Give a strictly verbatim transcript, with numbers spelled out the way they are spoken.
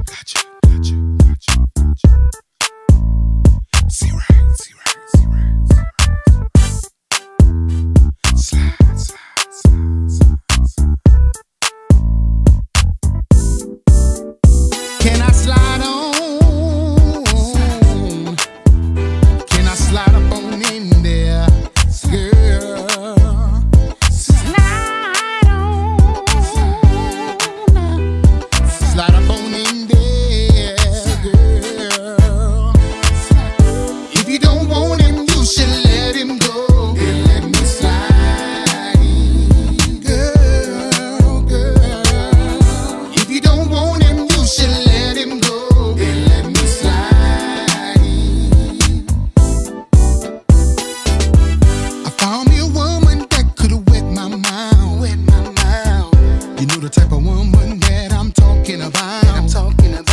Gotcha, gotcha, gotcha, gotcha. See right, see right, see right, see right. Slide, slide, slide, slide, slide. Can I slide on? Can I slide up on in there, girl? Slide on. Slide up on in there, girl. If you don't want him, you should let him go. And let me slide in, girl, girl. If you don't want him, you should let him go. And let me slide in. I found me a woman that could've wet my mouth, wet my mouth. You know the type of woman that I'm talking about. I'm talking about.